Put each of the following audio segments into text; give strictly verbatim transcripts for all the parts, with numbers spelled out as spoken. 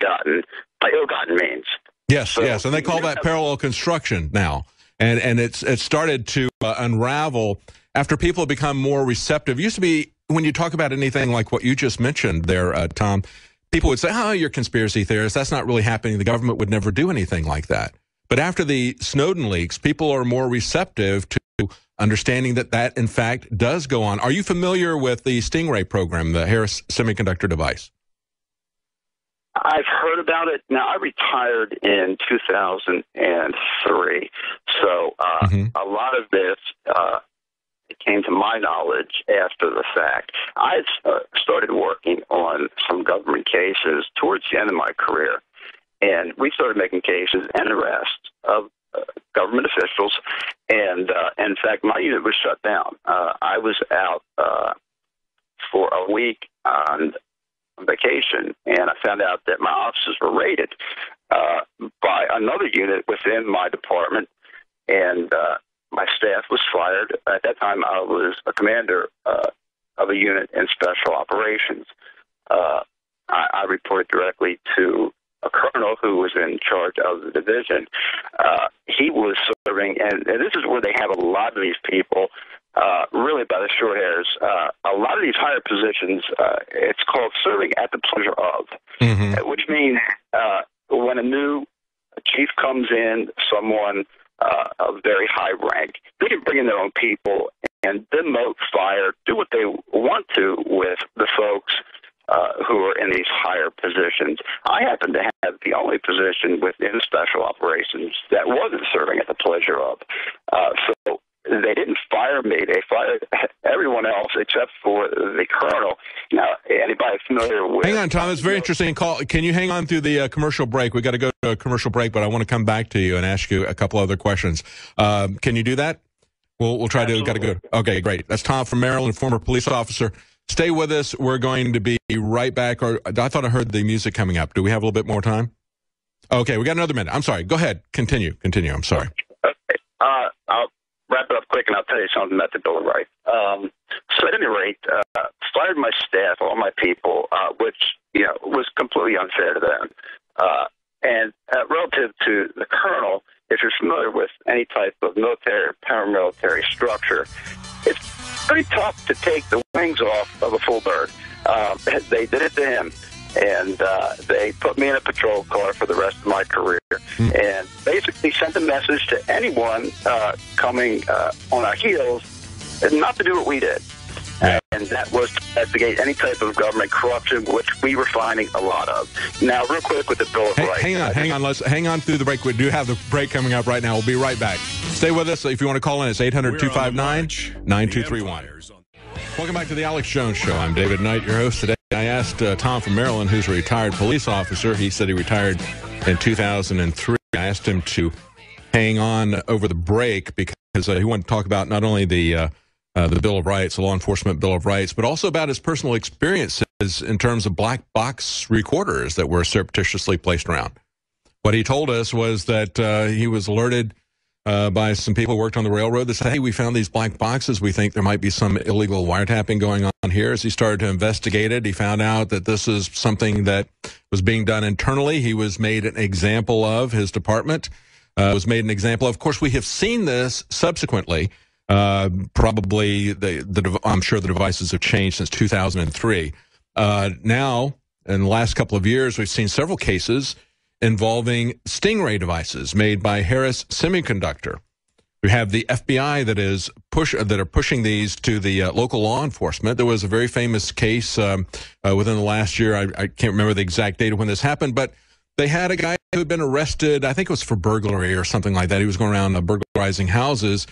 ill-gotten, by ill-gotten means. Yes, so, yes, and they call that parallel construction now. And and it's it started to uh, unravel after people have become more receptive. It used to be, when you talk about anything like what you just mentioned there, uh, Tom, people would say, oh, you're a conspiracy theorist. That's not really happening. The government would never do anything like that. But after the Snowden leaks, people are more receptive to understanding that that, in fact, does go on. Are you familiar with the Stingray program, the Harris Semiconductor device? I've heard about it. Now, I retired in two thousand three, so uh, mm-hmm. a lot of this uh, came to my knowledge after the fact. I uh, started working on some government cases towards the end of my career, and we started making cases and arrests of uh, government officials, and uh, in fact, my unit was shut down. Uh, I was out uh, for a week on vacation, and I found out that my offices were raided uh, by another unit within my department, and uh, my staff was fired. At that time, I was a commander uh, of a unit in special operations. Uh, I, I reported directly to a colonel who was in charge of the division. Uh, he was serving, and, and this is where they have a lot of these people, uh, really by the short hairs. Uh, a lot of these higher positions, uh, it's called serving at the pleasure of, mm-hmm. which means uh, when a new chief comes in, someone uh, of very high rank, they can bring in their own people and demote, fire, do what they want to with the folks Uh, who are in these higher positions. I happen to have the only position within special operations that wasn't serving at the pleasure of. Uh, so they didn't fire me. They fired everyone else except for the colonel. Now, anybody familiar with... Hang on, Tom. It's very interesting call. Can you hang on through the uh, commercial break? We've got to go to a commercial break, but I want to come back to you and ask you a couple other questions. Um, can you do that? We'll, we'll try Absolutely. to... Got to go. Okay, great. That's Tom from Maryland, former police officer. Stay with us. We're going to be right back. Or I thought I heard the music coming up. Do we have a little bit more time? Okay, we got another minute. I'm sorry. Go ahead. Continue. Continue. I'm sorry. Okay. Uh, I'll wrap it up quick, and I'll tell you something about the Bill of Rights. Um, so at any rate, uh, fired my staff, all my people, uh, which you know was completely unfair to them. Uh, and uh, relative to the colonel, if you're familiar with any type of military or paramilitary structure, it's pretty tough to take the wings off of a full bird. Uh, they did it to him, and uh, they put me in a patrol car for the rest of my career, mm. and basically sent a message to anyone uh, coming uh, on our heels not to do what we did. Yeah. And that was to investigate any type of government corruption, which we were finding a lot of. Now, real quick with the Bill of hey, Rights. Hang on, hang on. Let's hang on through the break. We do have the break coming up right now. We'll be right back. Stay with us. If you want to call in, it's eight hundred, two five nine, nine two three one. Welcome back to the Alex Jones Show. I'm David Knight, your host today. I asked uh, Tom from Maryland, who's a retired police officer. He said he retired in two thousand three. I asked him to hang on over the break because uh, he wanted to talk about not only the uh, uh, the Bill of Rights, the Law Enforcement Bill of Rights, but also about his personal experiences in terms of black box recorders that were surreptitiously placed around. What he told us was that uh, he was alerted Uh, by some people who worked on the railroad that said, hey, we found these black boxes. We think there might be some illegal wiretapping going on here. As he started to investigate it, he found out that this is something that was being done internally. He was made an example of. His department uh, was made an example of. Of course, we have seen this subsequently. Uh, probably, the, the I'm sure the devices have changed since two thousand three. Uh, now, in the last couple of years, we've seen several cases involving Stingray devices made by Harris Semiconductor. We have the F B I that is push that are pushing these to the uh, local law enforcement. There was a very famous case um, uh, within the last year. I, I can't remember the exact date of when this happened, but they had a guy who had been arrested. I think it was for burglary or something like that. He was going around uh, burglarizing houses,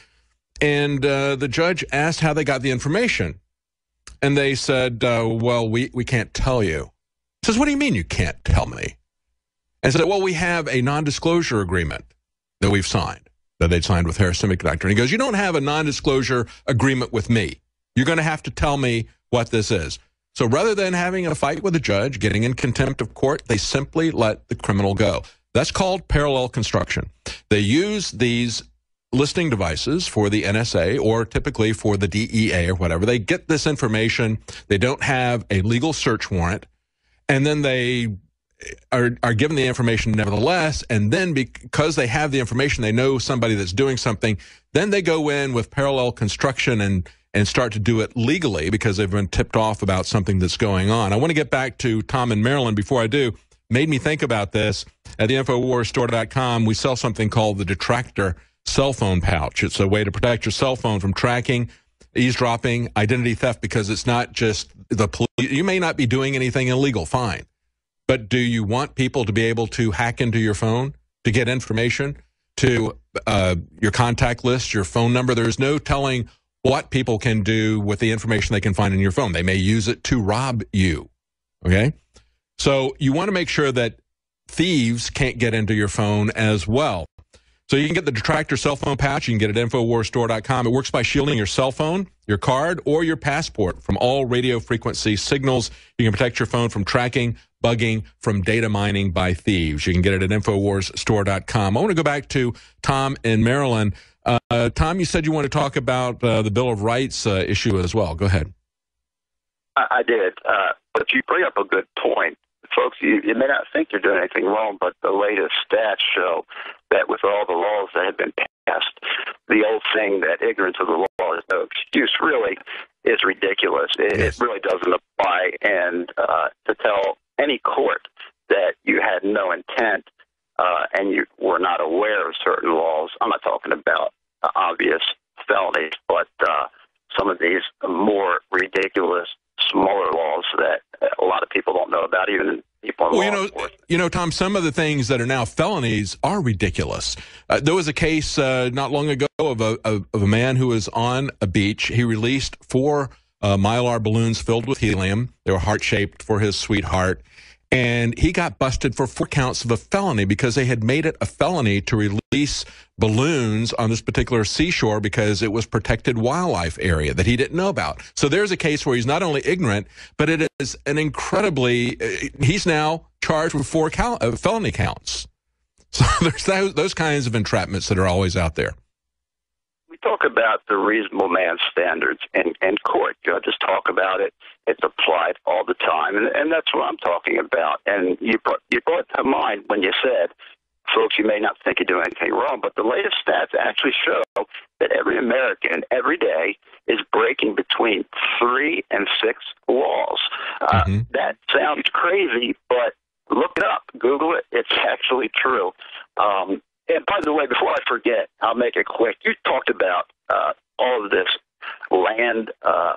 and uh, the judge asked how they got the information, and they said, uh, "Well, we we can't tell you." He says, "What do you mean you can't tell me?" And said, well, we have a non-disclosure agreement that we've signed, that they'd signed with Harris Semiconductor. And he goes, you don't have a non-disclosure agreement with me. You're going to have to tell me what this is. So rather than having a fight with the judge, getting in contempt of court, they simply let the criminal go. That's called parallel construction. They use these listening devices for the N S A or typically for the D E A or whatever. They get this information. They don't have a legal search warrant. And then they are, are given the information nevertheless, and then because they have the information, they know somebody that's doing something, then they go in with parallel construction and, and start to do it legally because they've been tipped off about something that's going on. I want to get back to Tom in Maryland. Before I do, made me think about this. At the infowars store dot com, we sell something called the Detractor cell phone pouch. It's a way to protect your cell phone from tracking, eavesdropping, identity theft, because it's not just the police. You may not be doing anything illegal, fine. But do you want people to be able to hack into your phone to get information, to uh, your contact list, your phone number? There's no telling what people can do with the information they can find in your phone. They may use it to rob you, okay? So you want to make sure that thieves can't get into your phone as well. So you can get the Detractor cell phone pouch. You can get it at infowars store dot com. It works by shielding your cell phone, your card, or your passport from all radio frequency signals. You can protect your phone from tracking, bugging, from data mining by thieves. You can get it at infowars store dot com. I want to go back to Tom in Maryland. Uh, Tom, you said you want to talk about uh, the Bill of Rights uh, issue as well. Go ahead. I, I did, uh, but you bring up a good point. Folks, you, you may not think you're doing anything wrong, but the latest stats show that with all the laws that have been passed, the old thing that ignorance of the law is no excuse really is ridiculous. It, yes. it really doesn't apply. And uh, to tell any court that you had no intent uh, and you were not aware of certain laws, I'm not talking about uh, obvious felonies, but uh, some of these more ridiculous smaller laws that a lot of people don't know about, even people in well, law you know, enforcement. You know, Tom, some of the things that are now felonies are ridiculous. Uh, there was a case uh, not long ago of a, of, of a man who was on a beach. He released four uh, Mylar balloons filled with helium. They were heart-shaped for his sweetheart. And he got busted for four counts of a felony because they had made it a felony to release balloons on this particular seashore because it was protected wildlife area that he didn't know about. So there's a case where he's not only ignorant, but it is an incredibly, uh, he's now charged with four count, uh, felony counts. So there's those, those kinds of entrapments that are always out there. We talk about the reasonable man standards in, in court. Judges talk about it. It's applied all the time, and, and that's what I'm talking about. And you brought, you brought to mind when you said, folks, you may not think you're doing anything wrong, but the latest stats actually show that every American every day is breaking between three and six laws. Uh, mm-hmm. That sounds crazy, but look it up. Google it. It's actually true. Um, and by the way, before I forget, I'll make it quick. You talked about uh, all of this land uh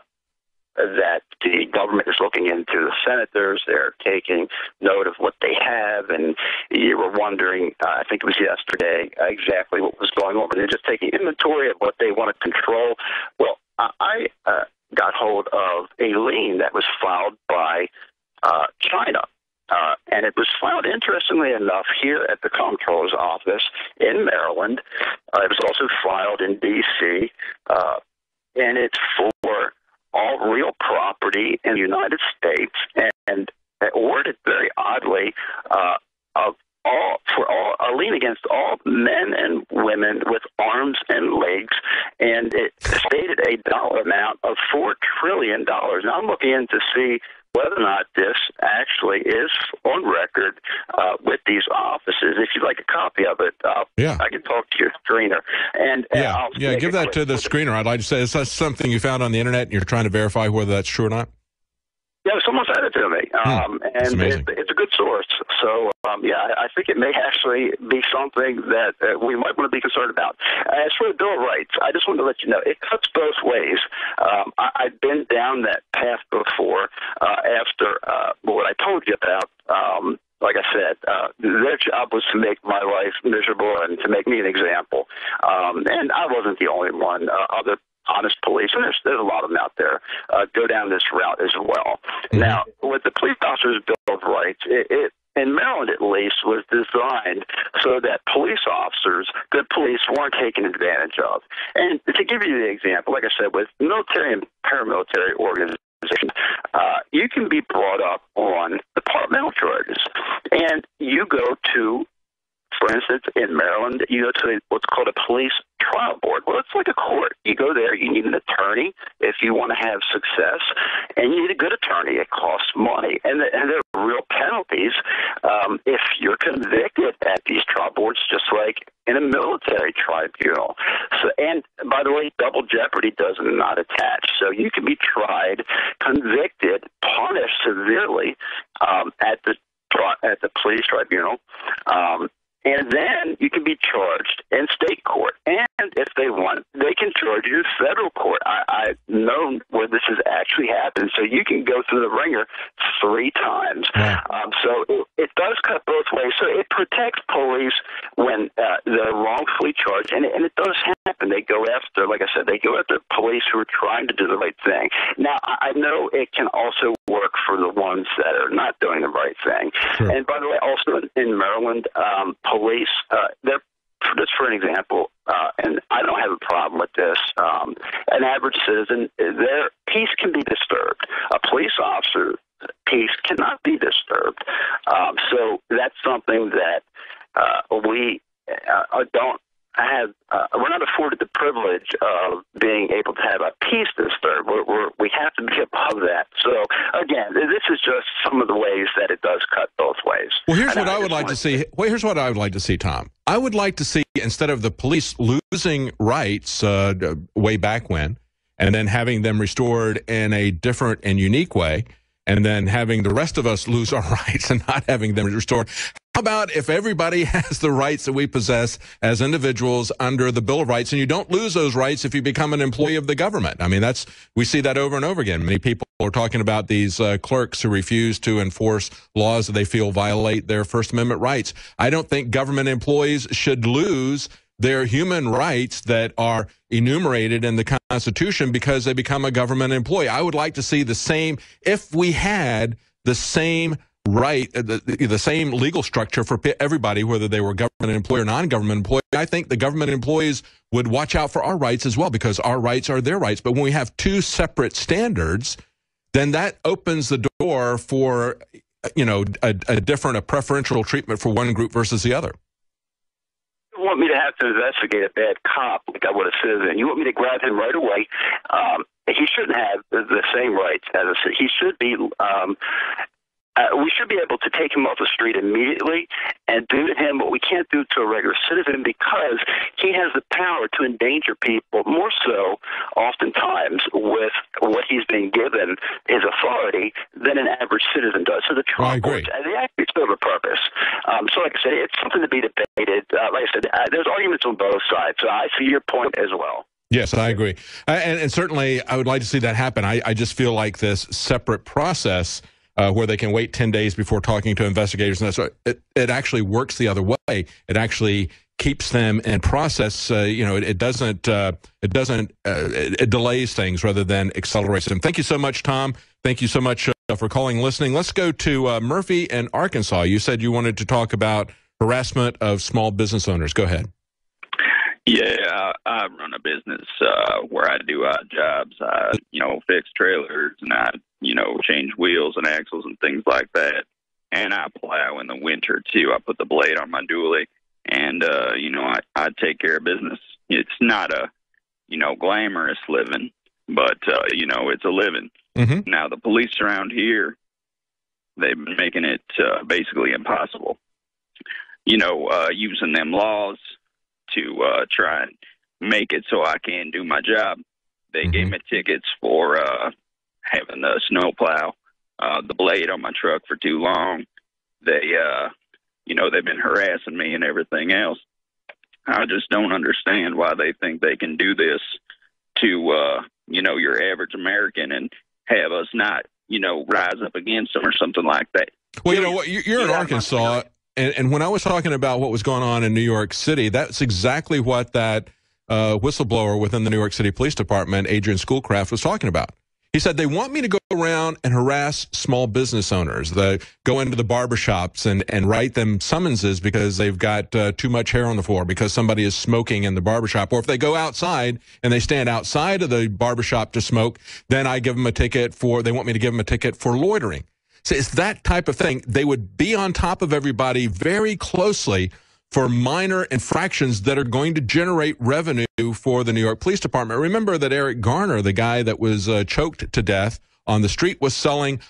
that the government is looking into. The senators, they're taking note of what they have, and you were wondering, uh, I think it was yesterday, uh, exactly what was going on. But they're just taking inventory of what they want to control. Well, I uh, got hold of a lien that was filed by uh, China. Uh, and it was filed, interestingly enough, here at the Comptroller's office in Maryland. Uh, it was also filed in D C, uh, and it's for all real property in the United States, and, and worded very oddly, uh, of all for all a lien against all men and women with arms and legs, and it stated a dollar amount of four trillion dollars. Now I'm looking in to see whether or not this actually is on record uh, with these offices. If you'd like a copy of it, uh, yeah. I can talk to your screener. And yeah, I'll yeah, give that to the screener. I'd like to say, is that something you found on the internet and you're trying to verify whether that's true or not? Yeah, someone sent it to me, um, hmm. and it, it's a good source. So, um, yeah, I think it may actually be something that uh, we might want to be concerned about. As for the Bill of Rights, I just wanted to let you know, it cuts both ways. Um, I, I've been down that path before uh, after uh, what I told you about. Um, like I said, uh, their job was to make my life miserable and to make me an example. Um, and I wasn't the only one. Uh, other honest police, and there's, there's a lot of them out there, uh, go down this route as well. Mm-hmm. Now, with the Police Officers' Bill of Rights, it, it, in Maryland at least, was designed so that police officers, good police, weren't taken advantage of. And to give you the example, like I said, with military and paramilitary organizations, uh, you can be brought up on departmental charges, and you go to For instance, in Maryland, you go to what's called a police trial board. Well, it's like a court. You go there, you need an attorney if you want to have success, and you need a good attorney. It costs money, and, the, and there are real penalties um, if you're convicted at these trial boards, just like in a military tribunal. So, and by the way, double jeopardy does not attach. So you can be tried, convicted, punished severely um, at the at the police tribunal, um, and then you can be charged in state court. And if they want, they can charge you in federal court. I, I've known where this has actually happened. So you can go through the ringer three times. Yeah. Um, so it, it does cut both ways. So it protects police when uh, they're wrongfully charged. And it, and it does happen. They go after, like I said, they go after police who are trying to do the right thing. Now, I know it can also work for the ones that are not doing the right thing. Sure. And by the way, also in, in Maryland, um, police, uh, they're, just for an example, uh, and I don't have a problem with this, um, an average citizen, their peace can be disturbed. A police officer, peace cannot be disturbed. Um, so that's something that uh, we uh, don't have, uh, we're not afforded the privilege of being able to have a peace disturbed. We're, we're, we have to be above that. So, again, this is just some of the ways that it does cut both ways. Well, here's and what I, I would like to see. To... Well, here's what I would like to see, Tom. I would like to see, instead of the police losing rights uh, way back when, and then having them restored in a different and unique way, and then having the rest of us lose our rights and not having them restored. How about if everybody has the rights that we possess as individuals under the Bill of Rights, and you don't lose those rights if you become an employee of the government? I mean, that's, we see that over and over again. Many people are talking about these uh, clerks who refuse to enforce laws that they feel violate their First Amendment rights. I don't think government employees should lose their human rights that are enumerated in the Constitution because they become a government employee. I would like to see the same, if we had the same right, the, the same legal structure for everybody, whether they were government employee or non-government employee. I think the government employees would watch out for our rights as well, because our rights are their rights. But when we have two separate standards, then that opens the door for, you know, a, a different, a preferential treatment for one group versus the other. You want me to have to investigate a bad cop like I would a citizen. You want me to grab him right away. Um, he shouldn't have the, the same rights as a citizen. He should be, um, uh, we should be able to take him off the street immediately and do to him what we can't do to a regular citizen, because he has the power to endanger people more so oftentimes with what he's been given, his authority, than an average citizen does. So the trial courts, and they actually serve a purpose. Um, so like I said, it's something to be debated. Uh, like I said, uh, there's arguments on both sides. So I see your point as well. Yes, I agree. Uh, and, and certainly I would like to see that happen. I, I just feel like this separate process uh, where they can wait ten days before talking to investigators, and so it, it actually works the other way. It actually keeps them in process. Uh, you know, it, it doesn't, uh, it doesn't, uh, it, it delays things rather than accelerates them. Thank you so much, Tom. Thank you so much uh, for calling and listening. Let's go to uh, Murphy in Arkansas. You said you wanted to talk about harassment of small business owners. Go ahead. Yeah, I, I run a business uh, where I do odd jobs. I, you know, fix trailers, and I, you know, change wheels and axles and things like that. And I plow in the winter, too. I put the blade on my dually, and, uh, you know, I, I take care of business. It's not a, you know, glamorous living, but, uh, you know, it's a living. Mm-hmm. Now, the police around here, they've been making it uh, basically impossible. You know, uh, using them laws to uh, try and make it so I can do my job. They mm-hmm. gave me tickets for uh, having the snow plow, uh, the blade on my truck for too long. They, uh, you know, they've been harassing me and everything else. I just don't understand why they think they can do this to, uh, you know, your average American and have us not, you know, rise up against them or something like that. Well, you know what, you're in Arkansas. And, and when I was talking about what was going on in New York City, that's exactly what that uh, whistleblower within the New York City Police Department, Adrian Schoolcraft, was talking about. He said they want me to go around and harass small business owners, the, go into the barbershops and, and write them summonses because they've got uh, too much hair on the floor because somebody is smoking in the barbershop. Or if they go outside and they stand outside of the barbershop to smoke, then I give them a ticket for, they want me to give them a ticket for loitering. So it's that type of thing. They would be on top of everybody very closely for minor infractions that are going to generate revenue for the New York Police Department. Remember that Eric Garner, the guy that was uh, choked to death on the street, was selling